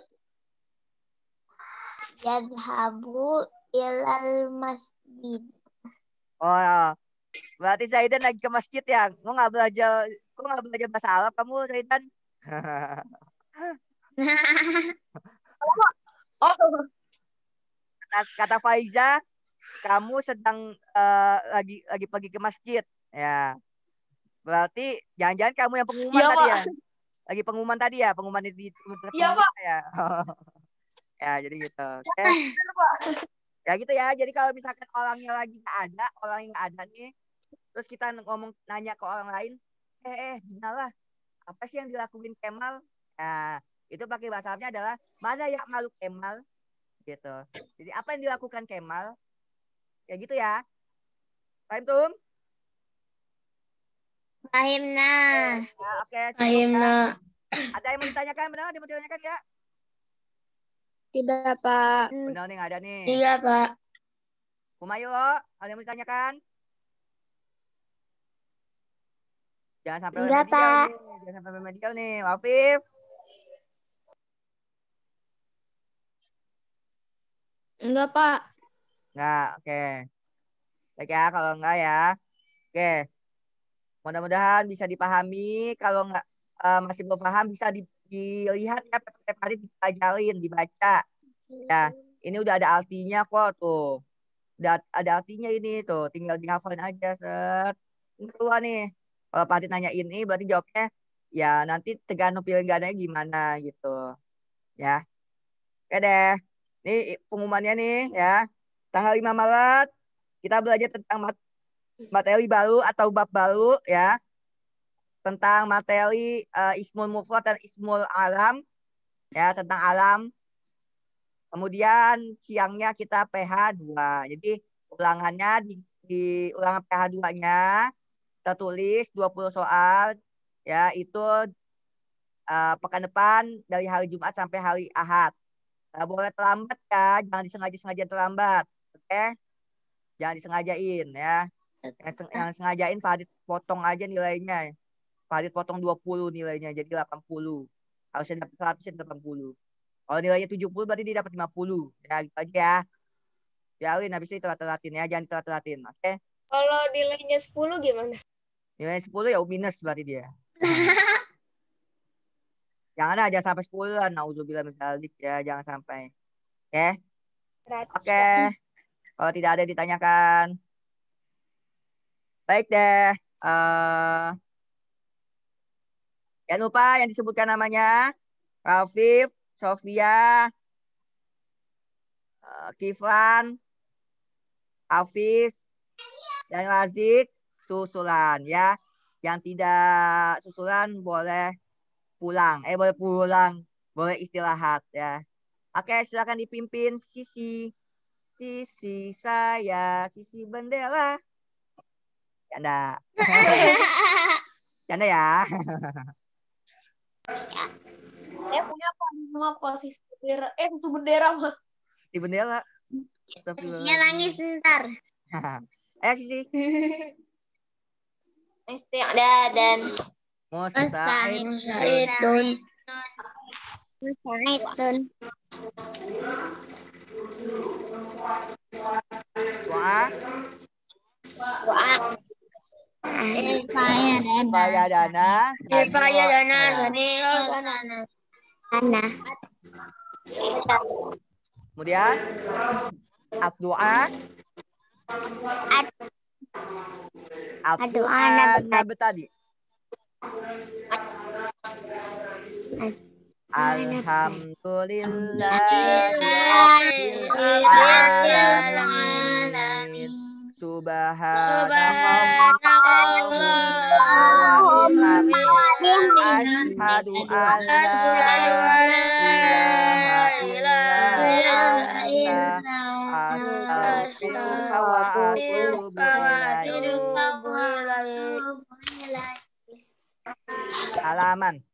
Yadhabu ilal masjid. Oh, berarti Zaidan lagi ke masjid ya? Kok nggak belajar? Kok nggak belajar bahasa Arab kamu, Zaidan? Oh, Kata, kata Faiza, kamu sedang uh, lagi lagi pergi ke masjid, ya. Berarti jangan-jangan kamu yang pengumuman iya, tadi Pak. ya? Lagi pengumuman tadi ya? Pengumuman di Iya, Pak. ya? Ya, jadi gitu. Oke. Ya gitu ya. Jadi kalau misalkan orangnya lagi nggak ada, orang yang nggak ada nih, terus kita ngomong nanya ke orang lain, eh eh gimana lah, apa sih yang dilakuin Kemal? Nah, itu pakai bahasa Arabnya adalah mana ya malu Kemal, gitu. Jadi apa yang dilakukan Kemal? Ya gitu ya. Paham Tum? Paham nah. Ya, oke. Paham Ya. nah. Ada yang mau ditanyakan? Benar? Ada yang mau ditanyakan ya? Tidak, Pak. Benar nih, nggak ada nih. Iya, Pak. Kumayo, ada yang mau ditanyakan? Jangan sampai Enggak, remedial Pak. nih. Jangan sampai remedial nih. Wafif. Enggak, Pak. Enggak, oke. Baik ya, kalau enggak ya. Oke. Mudah-mudahan bisa dipahami. Kalau enggak uh, masih belum paham, bisa di, dilihat ya. Setiap hari dipelajarin, dibaca. Ya, ini udah ada artinya kok tuh. Udah ada artinya ini tuh. Tinggal dihafalin aja, set. Keluar nih. Kalau Pak Adit nanya ini, berarti jawabnya ya nanti tergantung pilihan gandanya gimana gitu. Ya. Oke deh. Ini pengumumannya nih ya. Tanggal lima Maret kita belajar tentang materi baru atau bab baru ya. Tentang materi uh, Ismul Mufrad dan Ismul Alam ya, tentang alam. Kemudian siangnya kita P H dua. Jadi ulangannya di, di ulangan P H dua-nya tertulis dua puluh soal ya, itu uh, pekan depan dari hari Jumat sampai hari Ahad. Nggak boleh terlambat ya, jangan disengaja-sengaja terlambat. Oke? Okay? Jangan disengajain ya. Yang, yang sengajain Pak Adit potong aja nilainya. Pak Adit potong dua puluh nilainya, jadi delapan puluh. Harusnya dapat seratus, ya delapan puluh. Kalau nilainya tujuh puluh berarti dia dapat lima puluh. Ya gitu aja ya. Biarin habis itu telat-telatin ya, jangan telat-telatin. Oke? Okay? Kalau nilainya sepuluh gimana? Nilainya sepuluh ya minus berarti dia. Jangan aja sampai sepuluh lah. Nauzubillah min dzalik ya, jangan sampai. Oke? Okay? Oke. Okay. Kalau tidak ada ditanyakan. Baik deh. Uh, jangan lupa yang disebutkan namanya. Rafif, Sofia, uh, Kiflan, Hafiz, dan Razik susulan ya. Yang tidak susulan boleh pulang. Eh boleh pulang. Boleh istirahat ya. Oke, silakan dipimpin Sisi. Sisi saya, Sisi bendera. Canda. Canda ya. Saya punya apa semua posisi bendera. Eh, itu bendera mah. Di bendera. Sisinya nangis ntar. Ayo Sisi. Isti'dadan. Musta'id. Musta'idun. Musta'idun. Doa. Doa. Ilfaya dana. Ilfaya dana. Ilfaya dana. Sanil dana. Dana. Kemudian ad-doa. Ad-doa nabi tadi. Alhamdulillahirrahmanirrahim. Subhanallah wa bihamdihi asyhadu an la Biruka wa atubu ilaihi. Halaman